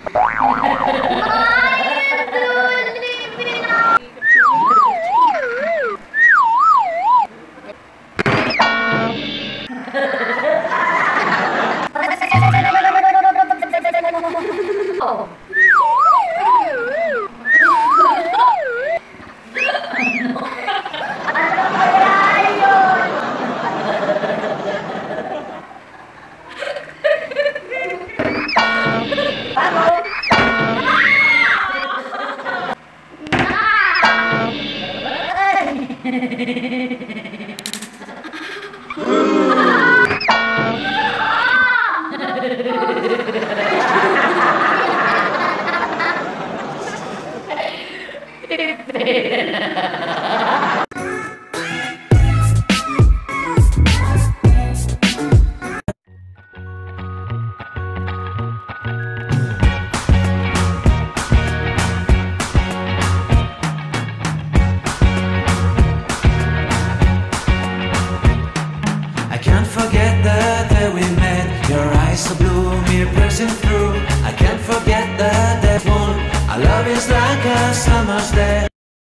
So blue, me pressing through. I can't forget the devil. Our love is like a summer's day.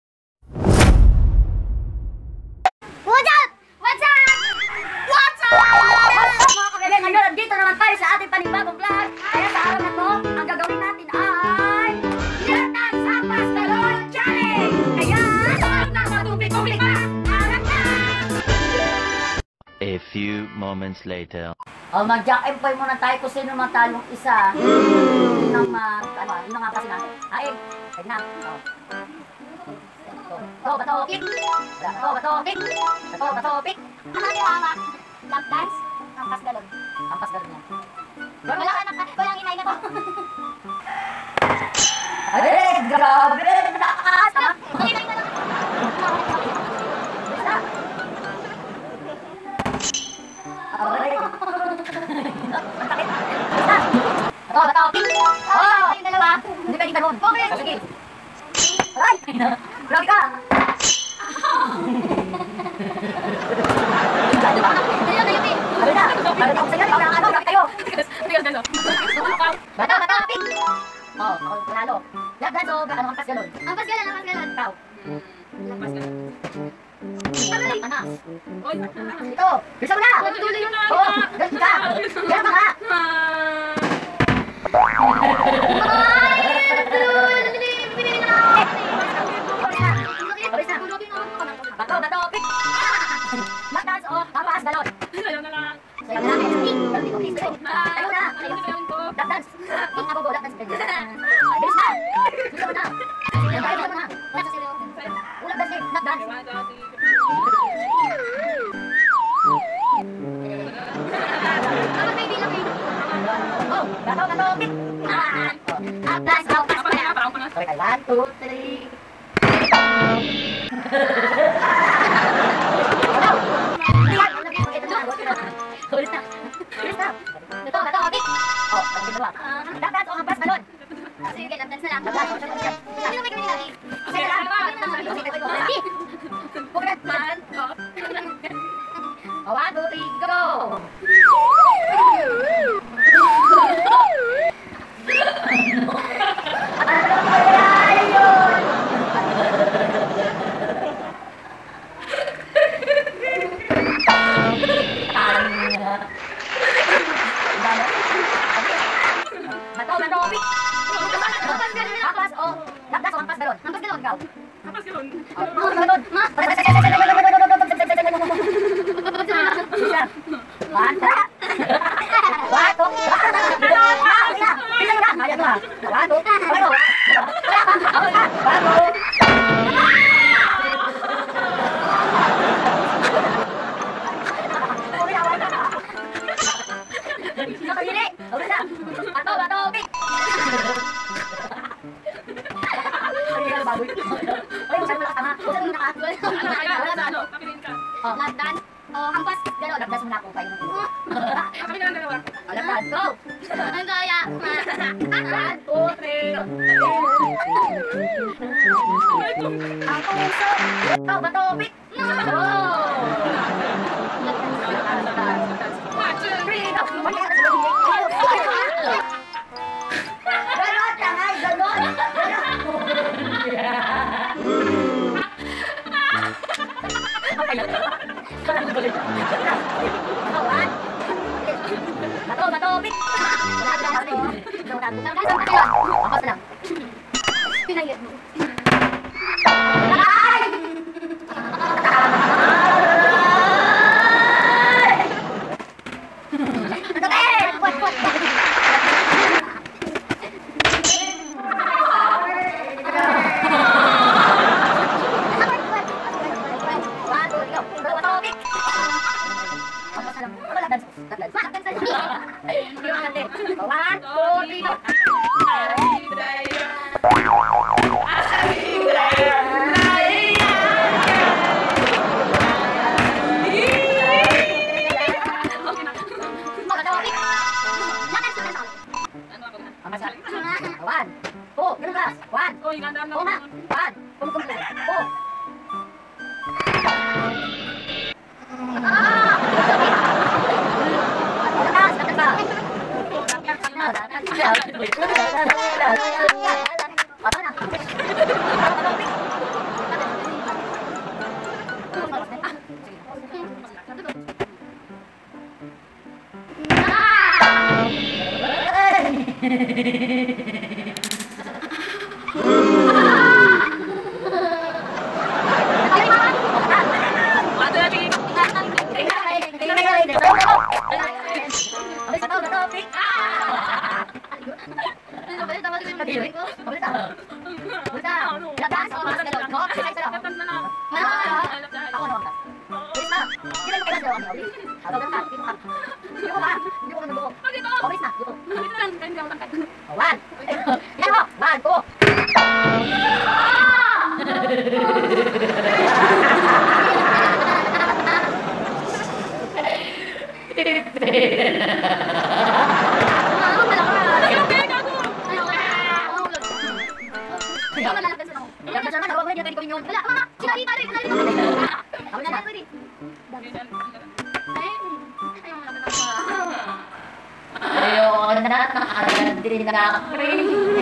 What's up? What's up? What's up? Mga kabebe, ngayon nandito naman tayo sa ating panibagong vlog. Kaya sa araw na to, ang gagawin natin ay Latan Sampas Talon Challenge! Kaya, lahat na matubig-tubig pa! Harap na! A few moments later. O, mag-jack and boy muna tayo kung sino matalong isa. Yun ang nga kasi natin. Aing, ayun na. Bato, kick. Bato, kick. Bato, kick. Ano yung hawak? Lap dance? Ampas galon. Ampas galon yan. Walang inay na to. Ay, grabe! Nakakas! Walang inay na to. Bato, kick. Oh, yung dalawa. Hindi pwede ganun. Sige. Aray! Grabe ka! Ayun, eh. Sabi na. Sabi ako sa'yo. Ikaw na ano. Grabe kayo. Bato, pick. Oh, ako panalo. Lap dance o ampas galon? Ampas galon. Ikaw. Ampas galon. Anas. Ito. Bisa mo na. Oo, ganun ka. Ganun ka nga. Bato, pick. Mag-dance o ampas galon? Sayaw na lang. Sayaw na lang. Sayaw na. Lap dance. Ang ako lap dance. Bilis na. Gusto mo na. Gusto mo na. Ulap dance. Lap dance. Oh, bato, pick. Ampas, okay, 1, 2, 3. Ulit na. Bato, pick. Oh, ang ginawa. Lap dance o ampas galon? Sige, lap dance na lang. Lap dance. Sino may gawin natin? Sige lang. Pugad. 1, 2, 3, go! Bato, pick. Ampas o lap dance o ampas galon? Ampas galon, ikaw. Ampas galon. Ampas galon. Bato, pick. Lap dance o hampas galon? Lap dance muna ako kayo. Kami na lang dalawa. Lap dance, go! Ang gaya. 1, 2, 3. Ang puso. Bato, pick. Ganon ka! Tapos lang. Pinayad mo. Ay!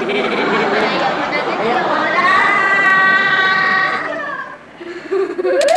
Ayaw